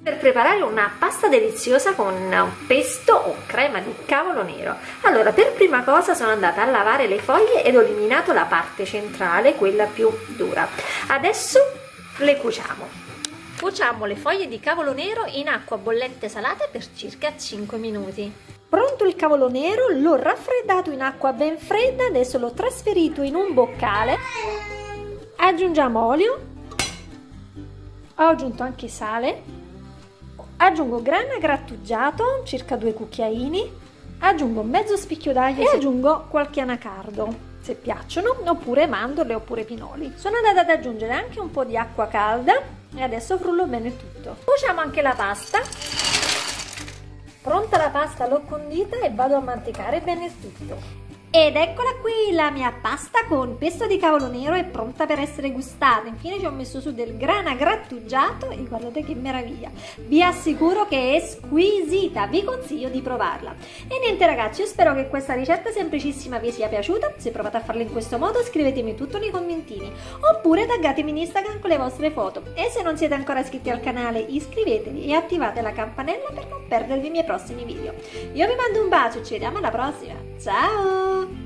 Per preparare una pasta deliziosa con un pesto o crema di cavolo nero. Allora, per prima cosa sono andata a lavare le foglie ed ho eliminato la parte centrale, quella più dura. Adesso le cuociamo. Cuociamo le foglie di cavolo nero in acqua bollente salata per circa 5 minuti. Pronto il cavolo nero, l'ho raffreddato in acqua ben fredda, adesso l'ho trasferito in un boccale. Aggiungiamo olio, ho aggiunto anche sale. Aggiungo grana grattugiato, circa 2 cucchiaini, aggiungo mezzo spicchio d'aglio e aggiungo qualche anacardo, se piacciono, oppure mandorle oppure pinoli. Sono andata ad aggiungere anche un po' di acqua calda e adesso frullo bene tutto. Cuociamo anche la pasta. Pronta la pasta, l'ho condita e vado a mantecare bene il tutto. Ed eccola qui, la mia pasta con pesto di cavolo nero è pronta per essere gustata. Infine ci ho messo su del grana grattugiato e guardate che meraviglia. Vi assicuro che è squisita, vi consiglio di provarla. E niente ragazzi, io spero che questa ricetta semplicissima vi sia piaciuta. Se provate a farla in questo modo scrivetemi tutto nei commentini oppure taggatemi in Instagram con le vostre foto. E se non siete ancora iscritti al canale iscrivetevi e attivate la campanella per non perdervi i miei prossimi video. Io vi mando un bacio e ci vediamo alla prossima. Ciao!